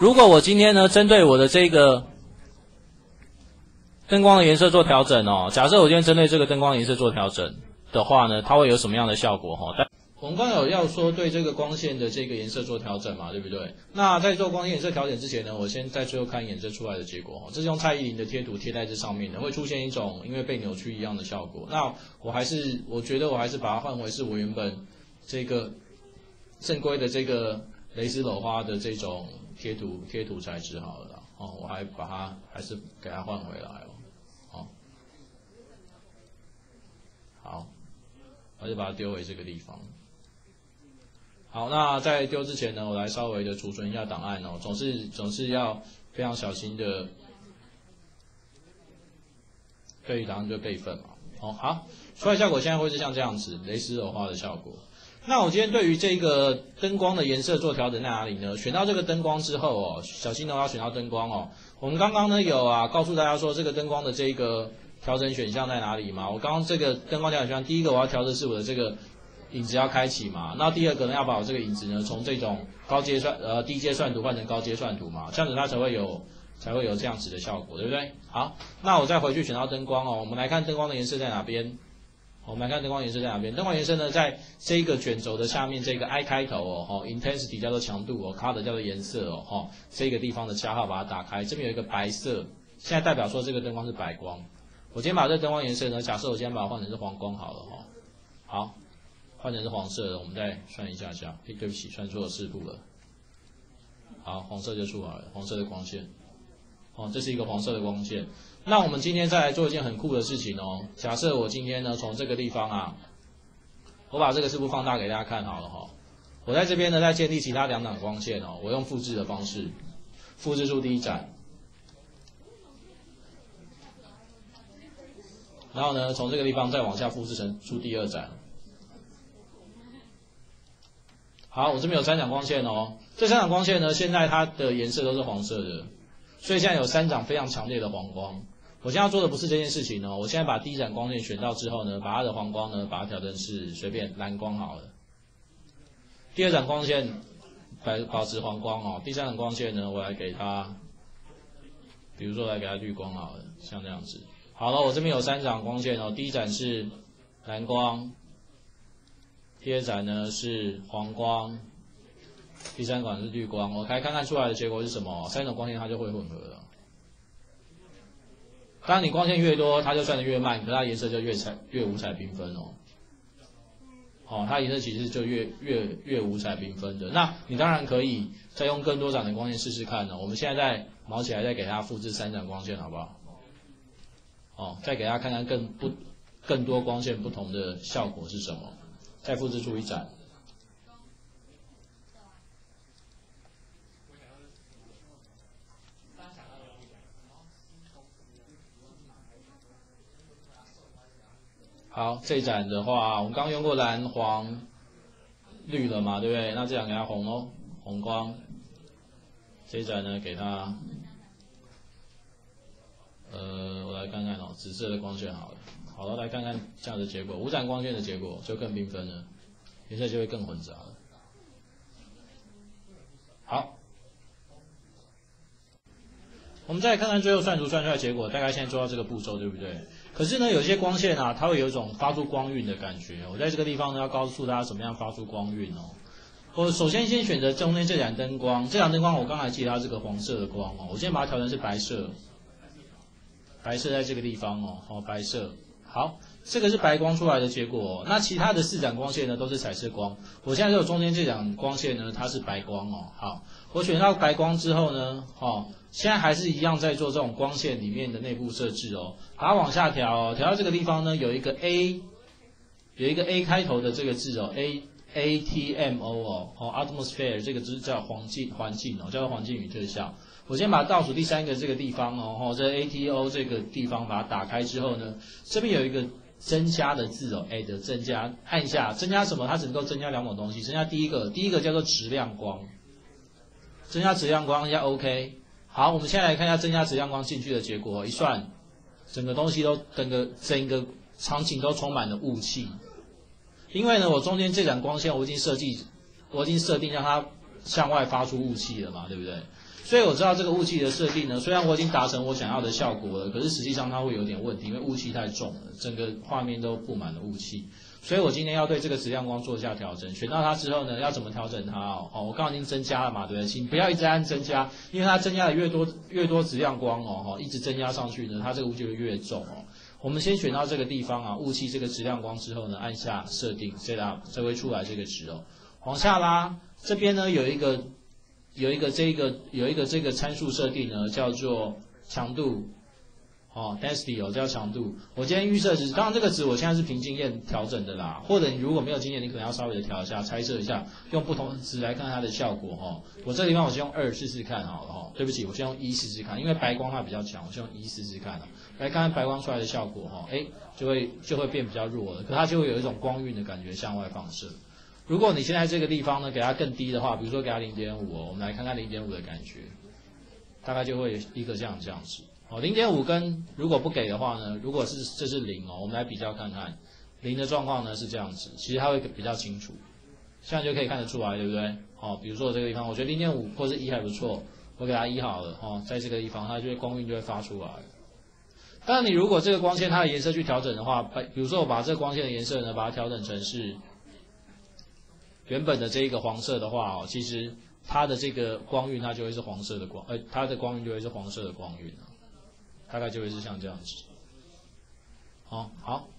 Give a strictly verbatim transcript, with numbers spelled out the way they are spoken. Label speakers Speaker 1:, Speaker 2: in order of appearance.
Speaker 1: 如果我今天呢，针对我的这个灯光的颜色做调整哦，假设我今天针对这个灯光颜色做调整的话呢，它会有什么样的效果哈？但我们刚刚有要说对这个光线的这个颜色做调整嘛，对不对？那在做光线颜色调整之前呢，我先在最后看衍生出来的结果哈。这是用蔡依林的贴图贴在这上面的，会出现一种因为被扭曲一样的效果。那我还是我觉得我还是把它换回是我原本这个正规的这个蕾丝镂花的这种贴图贴图材质好了啦。哦，我还把它还是给它换回来哦。好，好，我就把它丢回这个地方。好，那在丢之前呢，我来稍微的储存一下档案哦，总是总是要非常小心的对于档案就备份嘛。哦，好，出来效果现在会是像这样子，蕾丝镂花的效果。那我今天对于这个灯光的颜色做调整在哪里呢？选到这个灯光之后哦，小心哦，要选到灯光哦。我们刚刚呢有啊告诉大家说这个灯光的这个调整选项在哪里嘛？我刚刚这个灯光调整选项，第一个我要调的是我的这个影子要开启嘛，那第二个呢，要把我这个影子呢从这种高阶算呃低阶算图换成高阶算图嘛，这样子它才会有才会有这样子的效果，对不对？好，那我再回去选到灯光哦，我们来看灯光的颜色在哪边。我们来看灯光颜色在哪边？灯光颜色呢，在这个卷轴的下面这个 I 开头哦，哦 intensity 叫做强度哦 ，color 叫做颜色哦，哦这个地方的加号把它打开，这边有一个白色，现在代表说这个灯光是白光。我今天把这个灯光颜色呢，假设我今天把它换成是黄光好了哦，好。换成是黄色的，我们再算一下下。诶，对不起，算错了视图了。好，黄色就出来了，黄色的光线。哦，这是一个黄色的光线。那我们今天再来做一件很酷的事情哦。假设我今天呢，从这个地方啊，我把这个视图放大给大家看好了哈、哦。我在这边呢，再建立其他两档光线哦。我用复制的方式，复制出第一盏。然后呢，从这个地方再往下复制成出第二盏。好，我这边有三盏光线哦。这三盏光线呢，现在它的颜色都是黄色的，所以现在有三盏非常强烈的黄光。我现在要做的不是这件事情哦，我现在把第一盏光线选到之后呢，把它的黄光呢，把它调成是随便蓝光好了。第二盏光线保保持黄光哦，第三盏光线呢，我来给它，比如说来给它绿光好了，像这样子。好了，我这边有三盏光线哦，第一盏是蓝光。第二盏呢是黄光，第三盏是绿光。我来看看出来的结果是什么？三种光线它就会混合了。当然你光线越多，它就算得越慢，可是它颜色就越彩越五彩缤纷哦。哦，它颜色其实就越越越五彩缤纷的。那你当然可以再用更多盏的光线试试看呢。我们现在再毛起来，再给它复制三盏光线，好不好？哦，再给大家看看更不更多光线不同的效果是什么。再复制出一盏，好，这一盏的话，我们刚用过蓝、黄、绿了嘛，对不对？那这盏给它红哦，红光。这一盏呢，给它，呃，我来看看哦，紫色的光线好了。好了，来看看这样的结果，五盏光线的结果就更缤纷了，颜色就会更混杂了。好，我们再来看看最后算图算出来的结果，大概现在做到这个步骤，对不对？可是呢，有些光线啊，它会有一种发出光晕的感觉。我在这个地方呢，要告诉大家怎么样发出光晕哦。我首先先选择中间这盏灯光，这盏灯光我刚才记得它是个黄色的光哦，我先把它调成是白色，白色在这个地方哦，好，白色。好，这个是白光出来的结果哦。那其他的四盏光线呢都是彩色光。我现在只有中间这盏光线呢，它是白光哦。好，我选到白光之后呢，哦，现在还是一样在做这种光线里面的内部设置哦。把它往下调哦，调到这个地方呢，有一个 A， 有一个 A 开头的这个字哦 ，A A T M O 哦，哦 atmosphere 这个字叫环境环境哦，叫做环境与特效。我先把倒数第三个这个地方哦，哦，这 A T O 这个地方把它打开之后呢，这边有一个增加的字哦 ，add 增加，按下增加什么？它只能够增加两种东西，增加第一个，第一个叫做质量光，增加质量光，按下 OK。好，我们现在来看一下增加质量光进去的结果，一算，整个东西都整个整个场景都充满了雾气，因为呢，我中间这盏光线我已经设计，我已经设定让它向外发出雾气了嘛，对不对？ 所以我知道这个雾气的设定呢，虽然我已经达成我想要的效果了，可是实际上它会有点问题，因为雾气太重了，整个画面都布满了雾气。所以我今天要对这个质量光做一下调整。选到它之后呢，要怎么调整它哦？哦，我刚刚已经增加了嘛，对不对？请不要一直按增加，因为它增加的越多越多质量光哦，哦，一直增加上去呢，它这个雾就会越重哦。我们先选到这个地方啊，雾气这个质量光之后呢，按下设定 set up， 才会出来这个值哦。往下拉，这边呢有一个有一个这个有一个这个参数设定呢，叫做强度。哦 ，density 哦，叫强度。我今天预设值，当然这个值我现在是凭经验调整的啦，或者你如果没有经验，你可能要稍微的调一下，猜测一下，用不同的值来看它的效果哈、哦。我这个地方我先用二试试看好了哈、哦，对不起，我先用一试试看，因为白光它比较强，我先用一试试看了，来看看白光出来的效果哈、哦，哎，就会就会变比较弱了，可它就会有一种光晕的感觉向外放射。如果你现在这个地方呢给它更低的话，比如说给它 零点五 哦，我们来看看 零点五 的感觉，大概就会一个这样这样子。哦 ，零点五 跟如果不给的话呢，如果是这是零哦，我们来比较看看，零的状况呢是这样子，其实它会比较清楚，现在就可以看得出来，对不对？哦，比如说我这个地方，我觉得 零点五 或是一还不错，我给它一好了，哦，在这个地方它就会光晕就会发出来。当然，你如果这个光线它的颜色去调整的话，比如说我把这个光线的颜色呢，把它调整成是原本的这一个黄色的话哦，其实它的这个光晕它就会是黄色的光，呃，它的光晕就会是黄色的光晕啊。大概就会是像这样子，好、哦，好，